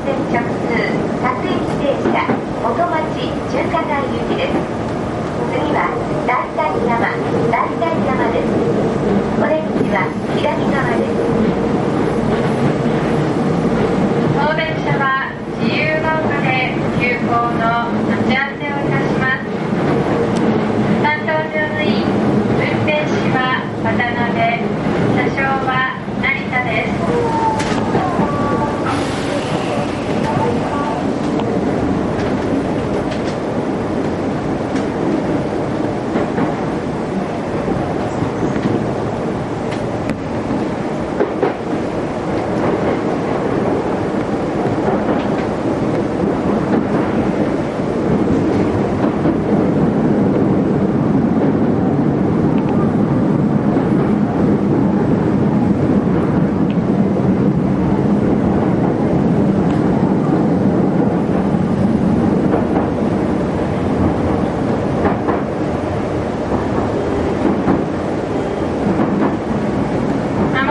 線直通各駅停車元町中華街行きです。次は代官山です。お出口は左側です。当電車は自由が丘で急行の待ち合わせをいたします。担当乗務員、運転士は渡辺、車掌は成田です。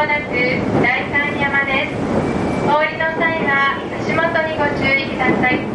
代官山です。お降りの際は足元にご注意ください。